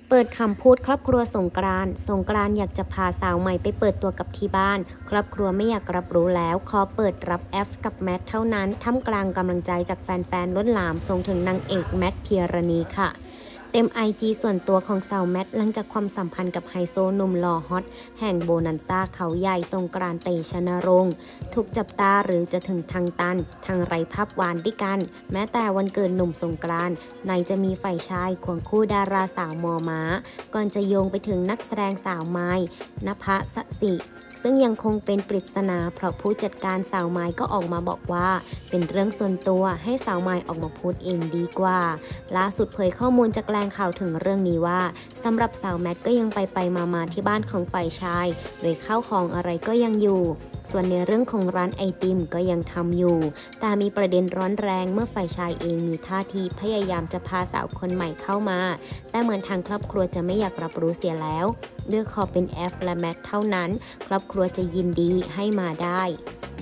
เปิดคำพูดครอบครัวสงกรานต์อยากจะพาสาวใหม่ไปเปิดตัวกับที่บ้านครอบครัวไม่อยากรับรู้แล้วขอเปิดรับแอฟกับแมทเท่านั้นท่ามกลางกำลังใจจากแฟนๆล้นหลามส่งถึงนางเอกแมทพิรณีค่ะเต็ม IG ส่วนตัวของสาวแมทหลังจากความสัมพันธ์กับไฮโซหนุ่มหล่อฮอตแห่งโบนันซ่าเขาใหญ่สงกรานต์เตชะนรงค์ถูกจับตาหรือจะถึงทางตันทางไรภาพหวานด้วยกันแม้แต่วันเกิดหนุ่มสงกรานต์ไหนจะมีฝ่ายชายควงคู่ดาราสาวมอม้าก่อนจะโยงไปถึงนักแสดงสาวไม้ณภสสิซึ่งยังคงเป็นปริศนาเพราะผู้จัดการสาวไม้ก็ออกมาบอกว่าเป็นเรื่องส่วนตัวให้สาวไม้ออกมาพูดเองดีกว่าล่าสุดเผยข้อมูลจากแหล่งข่าวถึงเรื่องนี้ว่าสำหรับสาวแมทก็ยังไปมาที่บ้านของฝ่ายชายโดยข้าวของอะไรก็ยังอยู่ส่วนในเรื่องของร้านไอติมก็ยังทำอยู่แต่มีประเด็นร้อนแรงเมื่อฝ่ายชายเองมีท่าทีพยายามจะพาสาวคนใหม่เข้ามาแต่เหมือนทางครอบครัวจะไม่อยากรับรู้เสียแล้วด้วยขอเป็นแอฟและแมทเท่านั้นครอบครัวจะยินดีให้มาได้